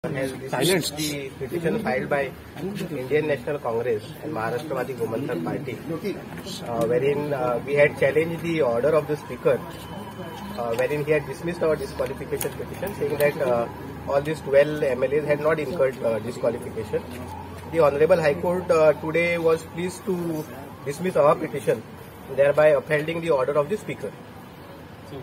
has dismissed the petition filed by Indian National Congress and Maharashtra Gomantak Party, wherein we had challenged the order of the Speaker, wherein he had dismissed our disqualification petition, saying that all these 12 MLAs had not incurred disqualification. The Honorable High Court today was pleased to dismiss our petition, thereby upholding the order of the Speaker. So,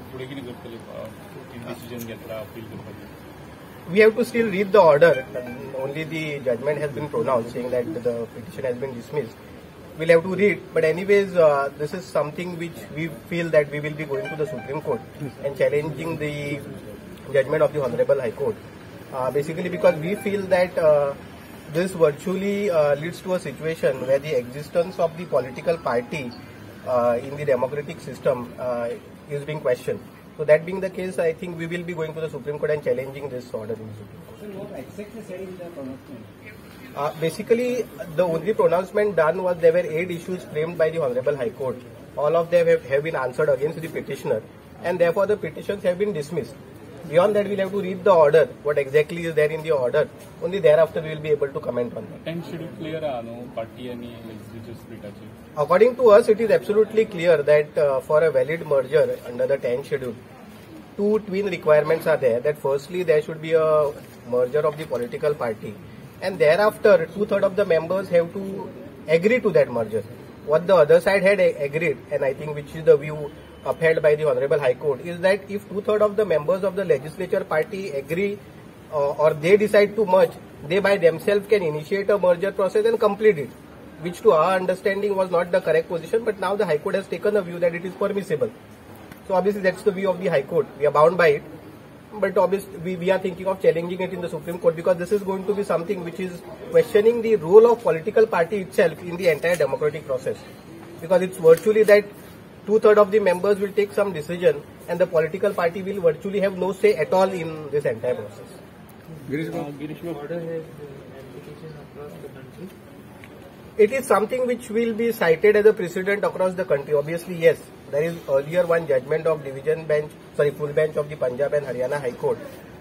we have to still read the order. Only the judgment has been pronounced, saying that the petition has been dismissed. We'll have to read, but anyways, this is something which we feel that we will be going to the Supreme Court and challenging the judgment of the Honorable High Court. Basically, because we feel that this virtually leads to a situation where the existence of the political party in the democratic system is being questioned. So that being the case, I think we will be going to the Supreme Court and challenging this order in the Supreme Court. So what exactly said in the pronouncement? Basically, the only pronouncement done was there were 8 issues framed by the Honorable High Court. All of them have been answered against the petitioner, and therefore the petitions have been dismissed. Beyond that, we'll have to read the order, what exactly is there in the order. Only thereafter we will be able to comment on that. 10 schedule clear party and legislature split. According to us, it is absolutely clear that for a valid merger under the 10th schedule, 2 twin requirements are there. That firstly, there should be a merger of the political party, and thereafter 2/3 of the members have to agree to that merger. What the other side had agreed, and I think which is the view upheld by the Honorable High Court, is that if 2/3 of the members of the legislature party agree or they decide to merge, they by themselves can initiate a merger process and complete it, which to our understanding was not the correct position, but now the High Court has taken a view that it is permissible. So obviously that's the view of the High Court. We are bound by it, but obviously we are thinking of challenging it in the Supreme Court, because this is going to be something which is questioning the role of political party itself in the entire democratic process, because it's virtually that 2/3 of the members will take some decision and the political party will virtually have no say at all in this entire process. Order has application across the country. It is something which will be cited as a precedent across the country. Obviously, yes, there is earlier one judgment of full bench of the Punjab and Haryana High Court.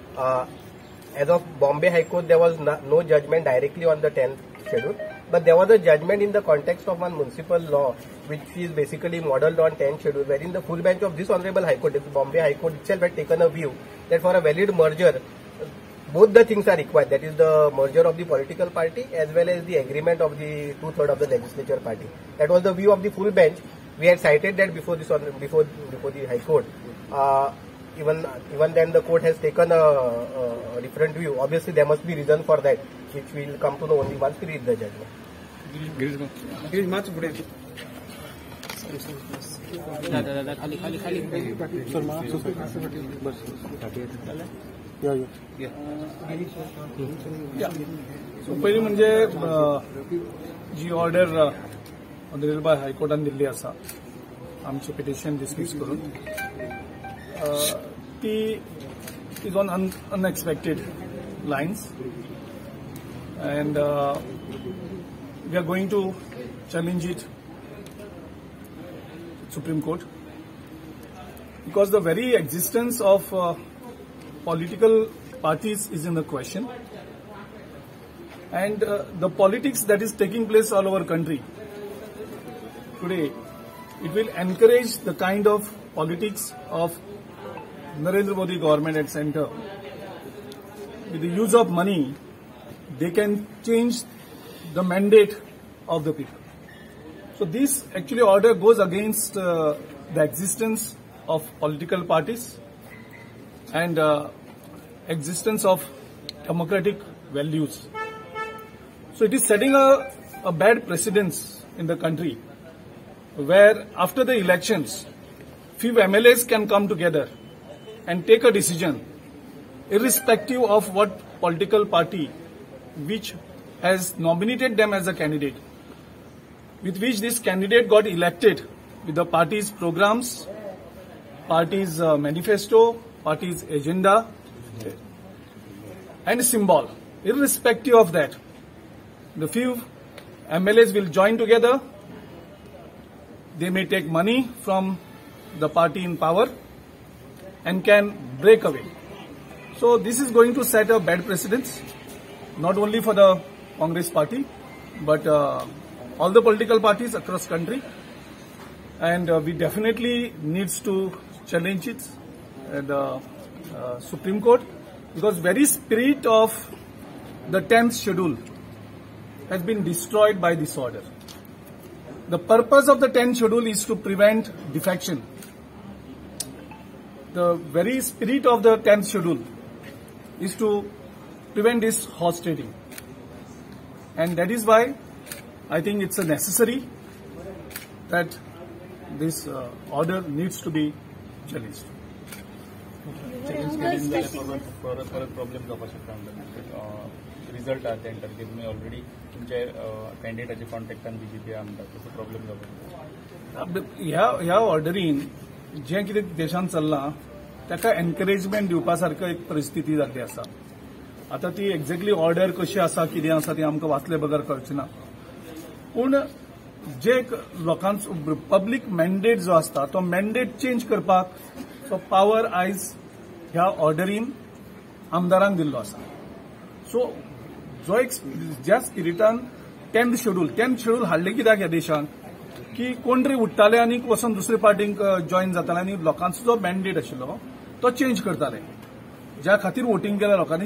As of Bombay High Court, there was no judgment directly on the 10th schedule, but there was a judgment in the context of one municipal law, which is basically modelled on 10th schedule, wherein the full bench of this Honorable High Court, the Bombay High Court itself, had taken a view that for a valid merger, both the things are required. That is the merger of the political party as well as the agreement of the 2/3 of the legislature party. That was the view of the full bench. We had cited that before the High Court. Even then, the court has taken a different view. Obviously, there must be reason for that, which we will come to know only once we read the judgment. So पहिली म्हणजे जी order honourable हायकोर्टान दिल्ली आसा आमचे petition dismiss करून ती is on unexpected lines and we are going to challenge it Supreme Court, because the very existence of political parties is in the question, and the politics that is taking place all over country today, it will encourage the kind of politics of Narendra Modi government at center. With the use of money, they can change the mandate of the people. So this actually order goes against the existence of political parties and existence of democratic values. So it is setting a bad precedence in the country, where after the elections, few MLAs can come together and take a decision, irrespective of what political party which has nominated them as a candidate, with which this candidate got elected with the party's programs, party's manifesto, party's agenda, and symbol. Irrespective of that, the few MLAs will join together. They may take money from the party in power and can break away. So this is going to set a bad precedence, not only for the Congress party, but all the political parties across country. And we definitely needs to challenge it at the Supreme Court, because very spirit of the 10th schedule has been destroyed by this order. The purpose of the 10th schedule is to prevent defection. The very spirit of the 10th schedule is to prevent this horse trading. And that is why I think it's a necessary that this order needs to be challenged. Problem जावपाक शकता result आहा ते तुमी already तुमचे कॅन्डिडेटाच्या कॉन्टॅक्टान BJP आमदार तसो problem जावपाक ह्या ऑर्डरीन जे कितें देशांत चल्लां ताका एनकरेजमेंट दिवपा सारको एक परिस्थिती जाल्ली आसा. आतां ती एक्झॅक्टली ऑर्डर कशी आसा कितें आसा ती आमकां वाचले बगर कळचें ना. पूण जे लोकांचो पब्लीक मॅन्डेट जो आसता तो मॅन्डेट चेंज करपाक तो पावर आयज ह्या ऑर्डरीन आमदारांक दिल्लो आसा. सो जो एक ज्या स्पिरिटान 10th शेड्यूल हाडले कित्याक ह्या देशांत की कोण तरी उठताले आनी वचून दुसरे पार्टीक जॉईन जाताले आनी लोकांचो जो मॅन्डेट आशिल्लो तो चेंज करताले. ज्या खातीर वोटींग केल्या लोकांनी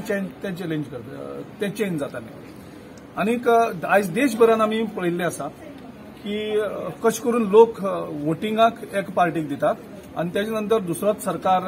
ते चेंज जाताले. आनीक आयज देशभरान आमी पळयल्लें आसा की कशें करून लोक वोटिंगाक एक पार्टीक दितात आनी तेजे नंतर दुसरोच सरकार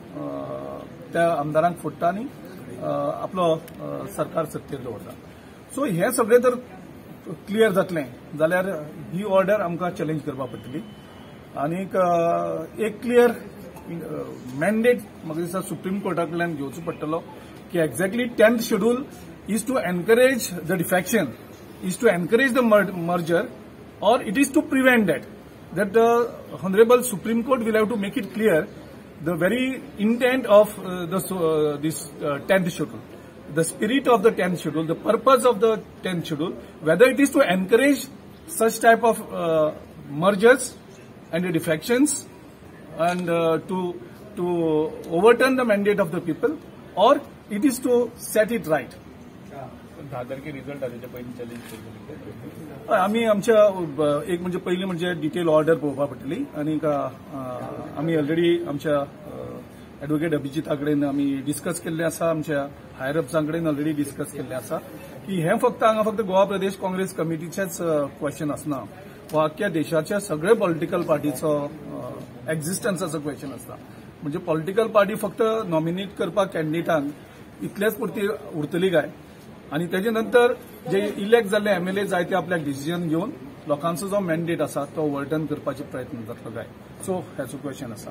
त्या आमदारांक फोडटा आनी आपलो सरकार सत्तेर दवरता. सो हे सगळें जर क्लियर जातलें जाल्यार ही ऑर्डर आमकां चॅलेंज करपाक पडटली. आनीक एक क्लियर मॅन्डेट म्हाका दिसता सुप्रीम कोर्टा कडल्यान घेवचो पडटलो की exactly 10th schedule is to encourage the defection, is to encourage the merger, or it is to prevent that the Honorable Supreme Court will have to make it clear the very intent of this 10th schedule, the spirit of the 10th schedule, the purpose of the 10th schedule, whether it is to encourage such type of mergers and defections and to overturn the mandate of the people, or it is to set it right. 10 तारखे result आताच्या पयलीं challenge केलें. आमी आमच्या एक म्हणजे पयलीं म्हणजे डिटेल ऑर्डर पळोवपाक पडटली. आनीक आमी ऑलरेडी आमच्या एडवोकेट अभिजिता कडेन आमी डिस्कस केल्लें आसा, आमच्या हायर अप्सां कडेन ऑलरेडी डिस्कस केल्लें आसा की हें हांगा फक्त गोवा प्रदेश काँग्रेस कमिटीचेच क्वेश्चन आसना, हो आख्ख्या देशाच्या सगळे पॉलिटिकल पार्टीचो एक्झिस्टन्साचो क्वेश्चन आसता. म्हणजे पॉलिटिकल पार्टी फक्त नॉमिनेट करपाक कॅन्डिडेटांक इतलेच पुरती उरतली काय, आणि तेजे नंतर जे इलेक्ट जाल्ले एमएलए जाय ते आपल्याक डिसिजन घेवन लोकांचो जो मॅन्डेट आसा तो ओव्हरटर्न करपाचे प्रयत्न जातलो काय. सो हेचो क्वेश्चन आसा.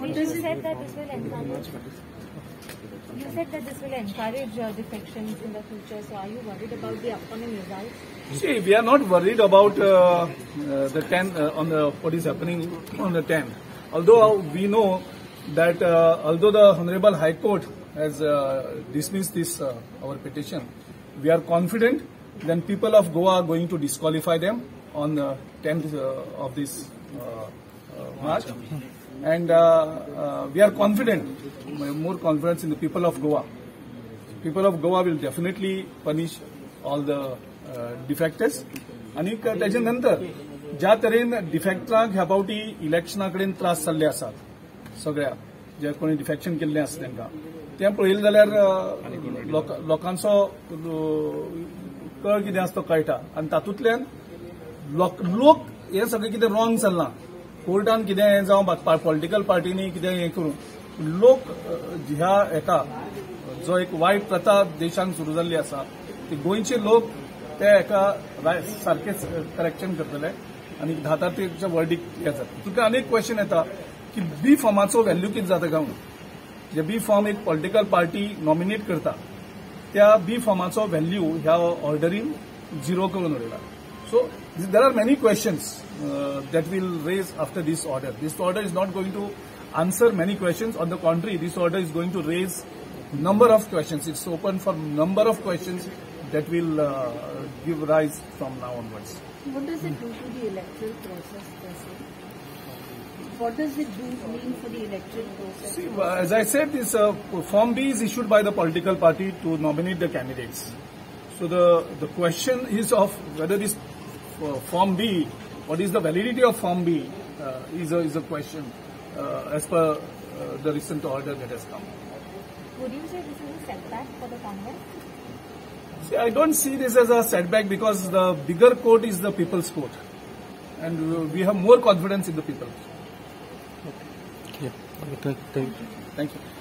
You said that this will encourage defections in the future. So are you worried about the upcoming results? See, we are not worried about the 10th on the what is happening on the 10th. Although we know that although the Honorable High Court has dismissed this our petition, we are confident then people of Goa are going to disqualify them on the 10th of this March, and we are confident, more confidence in the people of Goa. People of Goa will definitely punish all the defectors. आणि त्याच्या नंतर ज्या तरेन डिफेक्टरांक ह्या फावटी इलेक्शना कडेन त्रास जाल्ले आसात सगळ्या जे कोणी डिफेक्शन केल्लें आसा तांकां, तें पळयलें जाल्यार लोकांचो कळ कितें आसा तो कळटा. आनी तातूंतल्यान लोक हें सगळें कितें रॉंग चल्लां, कोर्टान कितें जावं पॉलिटिकल पार्टीनी कितें हें करून लोक ह्या हेका जो एक वायट प्रथा देशांत सुरू जाल्ली आसा ती गोंयचे लोक ते हेका सारकेंच करेक्शन करतले आनी 10 तारखेच्या वर्डीक हें जाता. तुका आनीक क्वेश्चन येता की बी फॉर्माचो व्हॅल्यू कितें जाता काय म्हणून. जे बी फॉर्म एक पॉलिटिकल पार्टी नॉमिनेट करता त्या बी फॉर्माचो व्हॅल्यू ह्या ऑर्डरीन 0 करून उडयला. So there are many questions that will raise after this order. This order is not going to answer many questions. On the contrary, this order is going to raise number of questions. It's open for number of questions that will give rise from now onwards. What does it do to the electoral process? What does it mean for the electoral process? See, as I said, this Form B is issued by the political party to nominate the candidates. So the question is of whether this Form B, what is the validity of Form B, is a question as per the recent order that has come. Would you say this is a setback for the Congress? See, I don't see this as a setback because the bigger court is the people's court, and we have more confidence in the people. Yeah. Okay, thank you. Thank you.